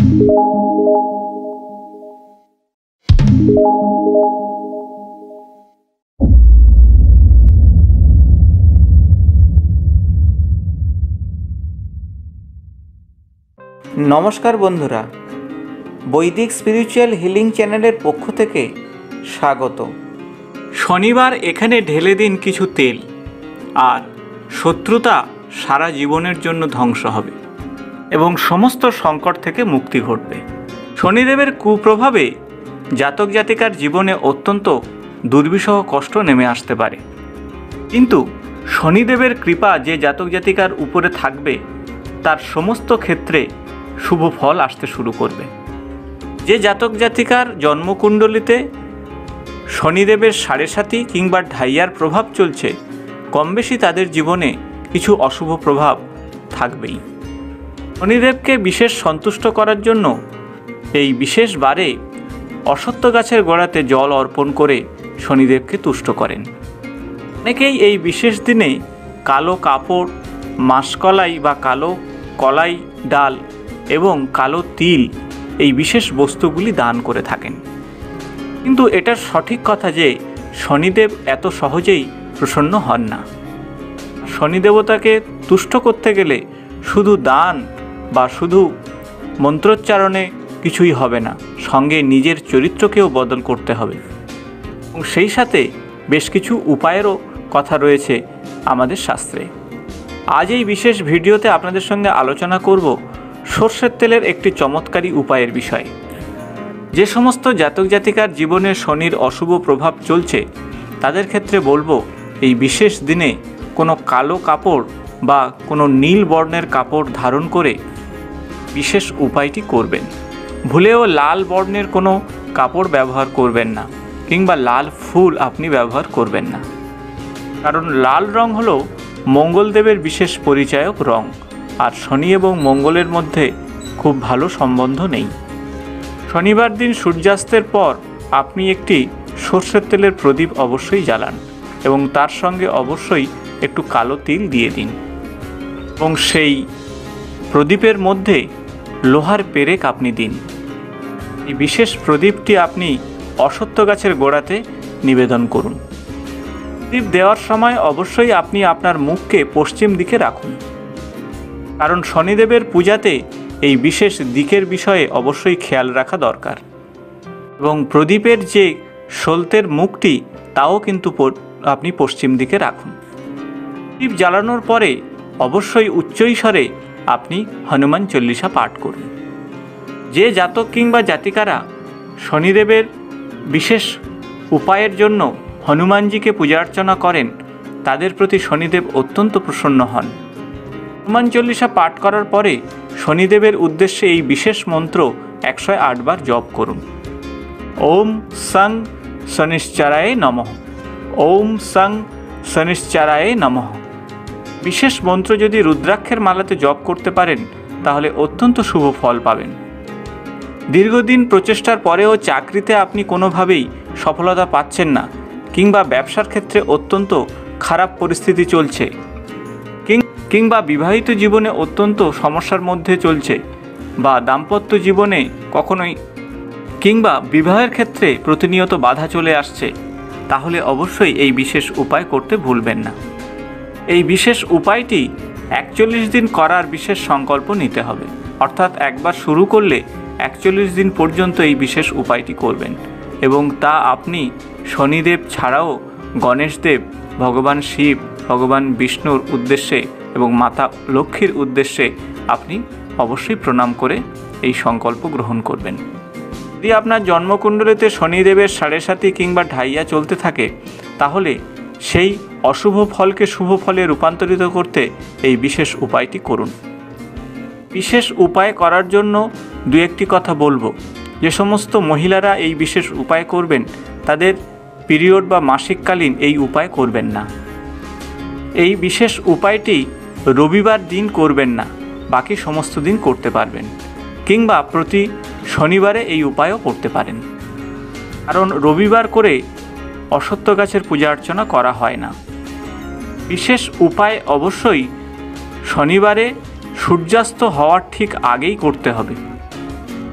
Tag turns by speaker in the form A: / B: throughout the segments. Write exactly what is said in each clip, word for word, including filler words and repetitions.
A: নমস্কার বন্ধুরা, বৈদিক স্পিরিচুয়াল হিলিং চ্যানেলের পক্ষ থেকে স্বাগত। শনিবার এখানে ঢেলে দিন কিছু তেল, আর শত্রুতা সারা জীবনের জন্য ধ্বংস হবে এবং সমস্ত সংকট থেকে মুক্তি ঘটবে। শনিদেবের কুপ্রভাবে জাতক জাতিকার জীবনে অত্যন্ত দুর্বিষহ কষ্ট নেমে আসতে পারে, কিন্তু শনিদেবের কৃপা যে জাতক জাতিকার উপরে থাকবে তার সমস্ত ক্ষেত্রে শুভ ফল আসতে শুরু করবে। যে জাতক জাতিকার জন্মকুণ্ডলিতে শনিদেবের সাড়ে সাতি কিংবা ঢাইয়ার প্রভাব চলছে, কম বেশি তাদের জীবনে কিছু অশুভ প্রভাব থাকবেই। শনিদেবকে বিশেষ সন্তুষ্ট করার জন্য এই বিশেষ বারে অশ্বত্থ গাছের গোড়াতে জল অর্পণ করে শনিদেবকে তুষ্ট করেন। অনেকেই এই বিশেষ দিনে কালো কাপড়, মাসকলাই বা কালো কলাই ডাল এবং কালো তিল এই বিশেষ বস্তুগুলি দান করে থাকেন। কিন্তু এটার সঠিক কথা যে শনিদেব এত সহজেই প্রসন্ন হন না। শনি দেবতাকে তুষ্ট করতে গেলে শুধু দান বা শুধু মন্ত্রোচ্চারণে কিছুই হবে না, সঙ্গে নিজের চরিত্রকেও বদল করতে হবে এবং সেই সাথে বেশ কিছু উপায়েরও কথা রয়েছে আমাদের শাস্ত্রে। আজ এই বিশেষ ভিডিওতে আপনাদের সঙ্গে আলোচনা করব সর্ষের তেলের একটি চমৎকারী উপায়ের বিষয়ে। যে সমস্ত জাতক জাতিকার জীবনে শনির অশুভ প্রভাব চলছে তাদের ক্ষেত্রে বলবো এই বিশেষ দিনে কোনো কালো কাপড় বা কোনো নীল বর্ণের কাপড় ধারণ করে বিশেষ উপায়টি করবেন। ভুলেও লাল বর্ণের কোনো কাপড় ব্যবহার করবেন না, কিংবা লাল ফুল আপনি ব্যবহার করবেন না, কারণ লাল রং হলো মঙ্গলদেবের বিশেষ পরিচায়ক রং, আর শনি এবং মঙ্গলের মধ্যে খুব ভালো সম্বন্ধ নেই। শনিবার দিন সূর্যাস্তের পর আপনি একটি সর্ষের তেলের প্রদীপ অবশ্যই জ্বালান এবং তার সঙ্গে অবশ্যই একটু কালো তিল দিয়ে দিন এবং সেই প্রদীপের মধ্যে লোহার পেরেক আপনি দিন। এই বিশেষ প্রদীপটি আপনি অশ্বত্থ গাছের গোড়াতে নিবেদন করুন। প্রদীপ দেওয়ার সময় অবশ্যই আপনি আপনার মুখকে পশ্চিম দিকে রাখুন, কারণ শনিদেবের পূজাতে এই বিশেষ দিকের বিষয়ে অবশ্যই খেয়াল রাখা দরকার। এবং প্রদীপের যে সলতের মুখটি তাও কিন্তু আপনি পশ্চিম দিকে রাখুন। প্রদীপ জ্বালানোর পরে অবশ্যই উচ্চৈস্বরে আপনি হনুমান চল্লিশা পাঠ করুন। যে জাতক কিংবা জাতিকারা শনিদেবের বিশেষ উপায়ের জন্য হনুমানজিকে পূজা অর্চনা করেন তাদের প্রতি শনিদেব অত্যন্ত প্রসন্ন হন। হনুমান চল্লিশা পাঠ করার পরে শনিদেবের উদ্দেশ্যে এই বিশেষ মন্ত্র একশো আট বার জপ করুন। ওম সং শনিশ্চরায় নমঃ, ওম সং শনিশ্চরায় নমঃ। বিশেষ মন্ত্র যদি রুদ্রাক্ষের মালাতে জপ করতে পারেন তাহলে অত্যন্ত শুভ ফল পাবেন। দীর্ঘদিন প্রচেষ্টার পরেও চাকরিতে আপনি কোনোভাবেই সফলতা পাচ্ছেন না, কিংবা ব্যবসার ক্ষেত্রে অত্যন্ত খারাপ পরিস্থিতি চলছে, কিংবা বিবাহিত জীবনে অত্যন্ত সমস্যার মধ্যে চলছে, বা দাম্পত্য জীবনে কখনোই কিংবা বিবাহের ক্ষেত্রে প্রতিনিয়ত বাধা চলে আসছে, তাহলে অবশ্যই এই বিশেষ উপায় করতে ভুলবেন না। এই বিশেষ উপায়টি একচল্লিশ দিন করার বিশেষ সংকল্প নিতে হবে, অর্থাৎ একবার শুরু করলে একচল্লিশ দিন পর্যন্ত এই বিশেষ উপায়টি করবেন এবং তা আপনি শনিদেব ছাড়াও গণেশদেব, ভগবান শিব, ভগবান বিষ্ণুর উদ্দেশ্যে এবং মাতা লক্ষ্মীর উদ্দেশ্যে আপনি অবশ্যই প্রণাম করে এই সংকল্প গ্রহণ করবেন। যদি আপনার জন্মকুণ্ডলিতে শনিদেবের সাড়ে সাতি কিংবা ঢাইয়া চলতে থাকে তাহলে সেই অশুভ ফলকে শুভ ফলে রূপান্তরিত করতে এই বিশেষ উপায়টি করুন। বিশেষ উপায় করার জন্য দু একটি কথা বলবো। যে সমস্ত মহিলারা এই বিশেষ উপায় করবেন তাদের পিরিয়ড বা মাসিককালীন এই উপায় করবেন না। এই বিশেষ উপায়টি রবিবার দিন করবেন না, বাকি সমস্ত দিন করতে পারবেন, কিংবা প্রতি শনিবারে এই উপায়ও করতে পারেন, কারণ রবিবার করে অশ্বত্থ গাছের পূজা অর্চনা করা হয় না। বিশেষ উপায় অবশ্যই শনিবারে সূর্যাস্ত হওয়ার ঠিক আগেই করতে হবে।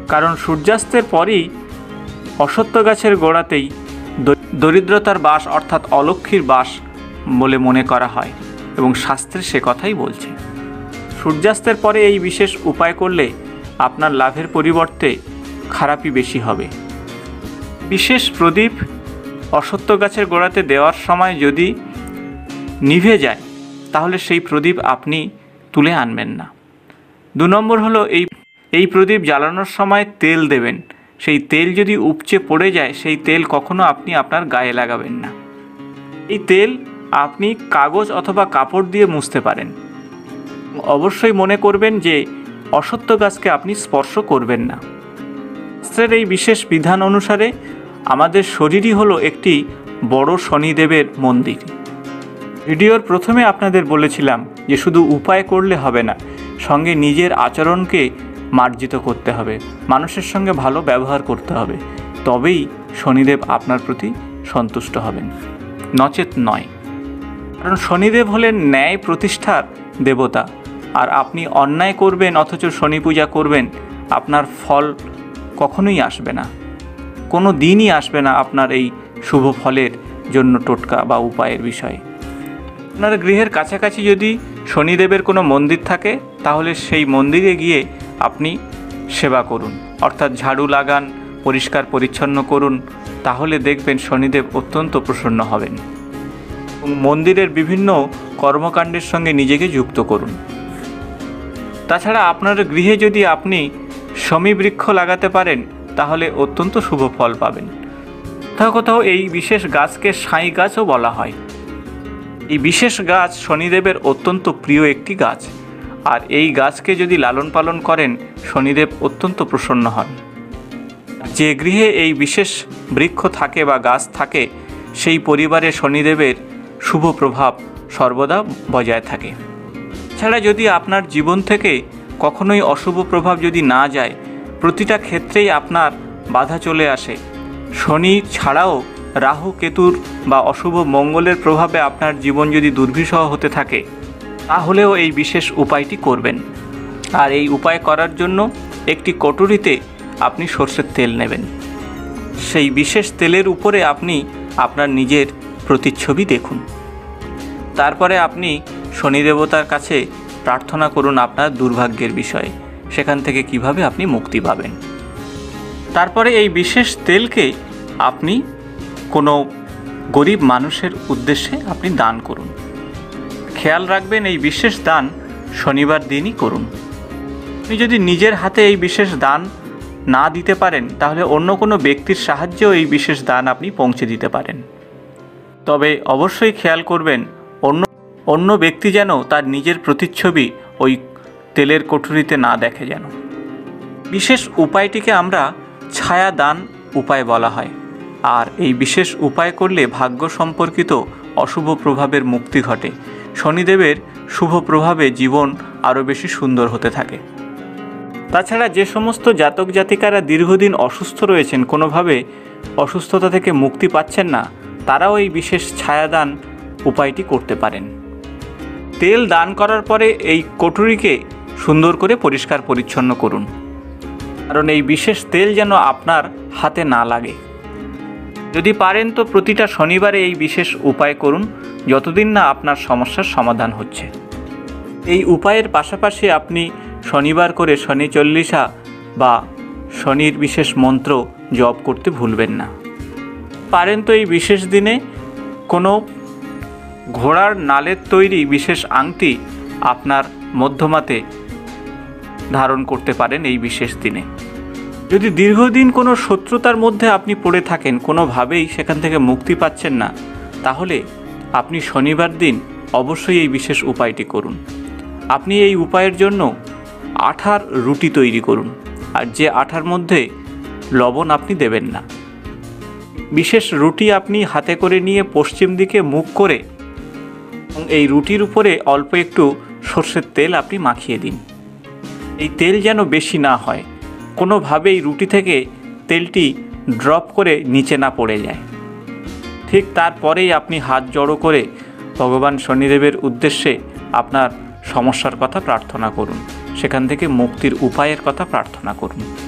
A: কারণ সূর্যাস্তের পরেই অশ্বত্থ গাছের গোড়াতেই দরিদ্রতার বাস অর্থাৎ অলক্ষ্মীর বাস বলে মনে করা হয় এবং শাস্ত্রে সে কথাই বলছে। সূর্যাস্তের পরে এই বিশেষ উপায় করলে আপনার লাভের পরিবর্তে খারাপই বেশি হবে। বিশেষ প্রদীপ অশ্বত্থ গাছের গোড়াতে দেওয়ার সময় যদি নিভে যায় তাহলে সেই প্রদীপ আপনি তুলে আনবেন না। দু নম্বর হলো এই এই প্রদীপ জ্বালানোর সময় তেল দেবেন। সেই তেল যদি উপচে পড়ে যায় সেই তেল কখনো আপনি আপনার গায়ে লাগাবেন না। এই তেল আপনি কাগজ অথবা কাপড় দিয়ে মুছতে পারেন। অবশ্যই মনে করবেন যে অশ্বত্থ গাছকে আপনি স্পর্শ করবেন না। শাস্ত্রের এই বিশেষ বিধান অনুসারে আমাদের শরীরই হলো একটি বড় শনিদেবের মন্দির। ভিডিওর প্রথমে আপনাদের বলেছিলাম যে শুধু উপায় করলে হবে না, সঙ্গে নিজের আচরণকে মার্জিত করতে হবে, মানুষের সঙ্গে ভালো ব্যবহার করতে হবে, তবেই শনিদেব আপনার প্রতি সন্তুষ্ট হবেন, নচেত নয়। কারণ শনিদেব হলেন ন্যায় প্রতিষ্ঠার দেবতা, আর আপনি অন্যায় করবেন অথচ শনি পূজা করবেন, আপনার ফল কখনোই আসবে না, কোনো দিনই আসবে না আপনার এই শুভ ফলের জন্য টোটকা বা উপায়ের বিষয়ে। আপনার গৃহের কাছাকাছি যদি শনিদেবের কোনো মন্দির থাকে তাহলে সেই মন্দিরে গিয়ে আপনি সেবা করুন, অর্থাৎ ঝাড়ু লাগান, পরিষ্কার পরিচ্ছন্ন করুন, তাহলে দেখবেন শনিদেব অত্যন্ত প্রসন্ন হবেন। মন্দিরের বিভিন্ন কর্মকাণ্ডের সঙ্গে নিজেকে যুক্ত করুন। তাছাড়া আপনার গৃহে যদি আপনি শমী বৃক্ষ লাগাতে পারেন তাহলে অত্যন্ত শুভ ফল পাবেন। কোথাও কোথাও এই বিশেষ গাছকে সাঁই গাছও বলা হয়। এই বিশেষ গাছ শনিদেবের অত্যন্ত প্রিয় একটি গাছ, আর এই গাছকে যদি লালন পালন করেন শনিদেব অত্যন্ত প্রসন্ন হন। যে গৃহে এই বিশেষ বৃক্ষ থাকে বা গাছ থাকে সেই পরিবারে শনিদেবের শুভ প্রভাব সর্বদা বজায় থাকে। ছাড়া যদি আপনার জীবন থেকে কখনোই অশুভ প্রভাব যদি না যায়, প্রতিটা ক্ষেত্রেই আপনার বাধা চলে আসে, শনি ছাড়াও রাহু কেতুর বা অশুভ মঙ্গলের প্রভাবে আপনার জীবন যদি দুর্বিষহ হতে থাকে, তাহলেও এই বিশেষ উপায়টি করবেন। আর এই উপায় করার জন্য একটি কটুরিতে আপনি সর্ষের তেল নেবেন। সেই বিশেষ তেলের উপরে আপনি আপনার নিজের প্রতিচ্ছবি দেখুন। তারপরে আপনি শনি দেবতার কাছে প্রার্থনা করুন আপনার দুর্ভাগ্যের বিষয়ে, সেখান থেকে কিভাবে আপনি মুক্তি পাবেন। তারপরে এই বিশেষ তেলকে আপনি কোনো গরিব মানুষের উদ্দেশ্যে আপনি দান করুন। খেয়াল রাখবেন এই বিশেষ দান শনিবার দিনই করুন। আপনি যদি নিজের হাতে এই বিশেষ দান না দিতে পারেন তাহলে অন্য কোনো ব্যক্তির সাহায্যেও এই বিশেষ দান আপনি পৌঁছে দিতে পারেন। তবে অবশ্যই খেয়াল করবেন অন্য অন্য ব্যক্তি যেন তার নিজের প্রতিচ্ছবি ওই তেলের কোঠরিতে না দেখে যেন। বিশেষ উপায়টিকে আমরা ছায়া দান উপায় বলা হয়, আর এই বিশেষ উপায় করলে ভাগ্য সম্পর্কিত অশুভ প্রভাবের মুক্তি ঘটে, শনিদেবের শুভ প্রভাবে জীবন আরও বেশি সুন্দর হতে থাকে। তাছাড়া যে সমস্ত জাতক জাতিকারা দীর্ঘদিন অসুস্থ রয়েছেন, কোনোভাবে অসুস্থতা থেকে মুক্তি পাচ্ছেন না, তারাও এই বিশেষ ছায়াদান উপায়টি করতে পারেন। তেল দান করার পরে এই কোটরিকে সুন্দর করে পরিষ্কার পরিচ্ছন্ন করুন, কারণ এই বিশেষ তেল যেন আপনার হাতে না লাগে। যদি পারেন তো প্রতিটা শনিবারে এই বিশেষ উপায় করুন, যতদিন না আপনার সমস্যার সমাধান হচ্ছে। এই উপায়ের পাশাপাশি আপনি শনিবার করে শনি চল্লিশা বা শনির বিশেষ মন্ত্র জপ করতে ভুলবেন না। পারেন তো এই বিশেষ দিনে কোনো ঘোড়ার নালের তৈরি বিশেষ আংটি আপনার মধ্যমাতে ধারণ করতে পারেন এই বিশেষ দিনে। যদি দীর্ঘদিন কোনো শত্রুতার মধ্যে আপনি পড়ে থাকেন, কোনোভাবেই সেখান থেকে মুক্তি পাচ্ছেন না, তাহলে আপনি শনিবার দিন অবশ্যই এই বিশেষ উপায়টি করুন। আপনি এই উপায়ের জন্য আঠার রুটি তৈরি করুন, আর যে আঠার মধ্যে লবণ আপনি দেবেন না। বিশেষ রুটি আপনি হাতে করে নিয়ে পশ্চিম দিকে মুখ করে এই রুটির উপরে অল্প একটু সর্ষের তেল আপনি মাখিয়ে দিন। এই তেল যেন বেশি না হয়, কোনোভাবেই রুটি থেকে তেলটি ড্রপ করে নিচে না পড়ে যায়। ঠিক তারপরেই আপনি হাত জড়ো করে ভগবান শনিদেবের উদ্দেশ্যে আপনার সমস্যার কথা প্রার্থনা করুন, সেখান থেকে মুক্তির উপায়ের কথা প্রার্থনা করুন।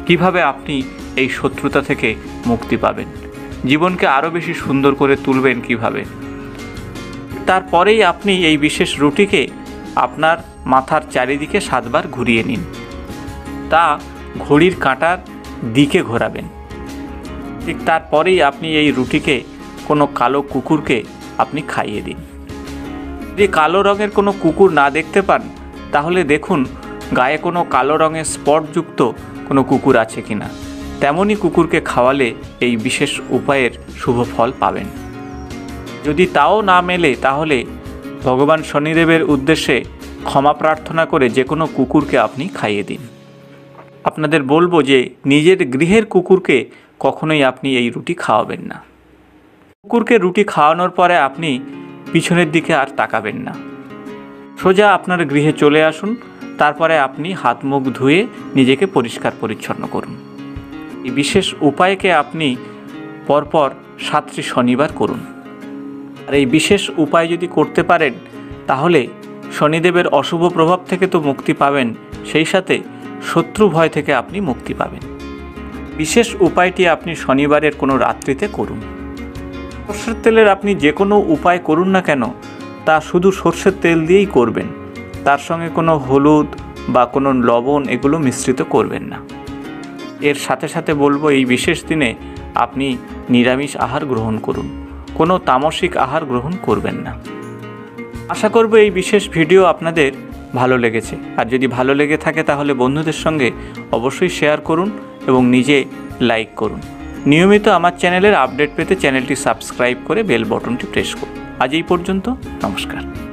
A: কিভাবে আপনি এই শত্রুতা থেকে মুক্তি পাবেন, জীবনকে আরও বেশি সুন্দর করে তুলবেন কিভাবে। তারপরেই আপনি এই বিশেষ রুটিকে আপনার মাথার চারিদিকে সাতবার ঘুরিয়ে নিন, তা ঘড়ির কাঁটার দিকে ঘোরাবেন। ঠিক তারপরেই আপনি এই রুটিকে কোনো কালো কুকুরকে আপনি খাইয়ে দিন। যদি কালো রঙের কোনো কুকুর না দেখতে পান তাহলে দেখুন গায়ে কোনো কালো রঙের স্পটযুক্ত কোনো কুকুর আছে কিনা, তেমনই কুকুরকে খাওয়ালে এই বিশেষ উপায়ের শুভ ফল পাবেন। যদি তাও না মেলে তাহলে ভগবান শনিদেবের উদ্দেশ্যে ক্ষমা প্রার্থনা করে যে কোনো কুকুরকে আপনি খাইয়ে দিন। আপনাদের বলবো যে নিজের গৃহের কুকুরকে কখনোই আপনি এই রুটি খাওয়াবেন না। কুকুরকে রুটি খাওয়ানোর পরে আপনি পিছনের দিকে আর তাকাবেন না, সোজা আপনার গৃহে চলে আসুন। তারপরে আপনি হাত মুখ ধুয়ে নিজেকে পরিষ্কার পরিচ্ছন্ন করুন। এই বিশেষ উপায়কে আপনি পরপর সাতটি শনিবার করুন। আর এই বিশেষ উপায় যদি করতে পারেন তাহলে শনিদেবের অশুভ প্রভাব থেকে তো মুক্তি পাবেন, সেই সাথে শত্রু ভয় থেকে আপনি মুক্তি পাবেন। বিশেষ উপায়টি আপনি শনিবারের কোনো রাত্রিতে করুন। সর্ষের তেলের আপনি যে কোনো উপায় করুন না কেন, তা শুধু সর্ষের তেল দিয়েই করবেন, তার সঙ্গে কোনো হলুদ বা কোনো লবণ এগুলো মিশ্রিত করবেন না। এর সাথে সাথে বলবো এই বিশেষ দিনে আপনি নিরামিষ আহার গ্রহণ করুন, কোনো তামসিক আহার গ্রহণ করবেন না। আশা করব এই বিশেষ ভিডিও আপনাদের ভালো লেগেছে। আর যদি ভালো লেগে থাকে তাহলে বন্ধুদের সঙ্গে অবশ্যই শেয়ার করুন এবং নিজে লাইক করুন। নিয়মিত আমার চ্যানেলের আপডেট পেতে চ্যানেলটি সাবস্ক্রাইব করে বেল বটনটি প্রেস করুন। আজ এই পর্যন্ত, নমস্কার।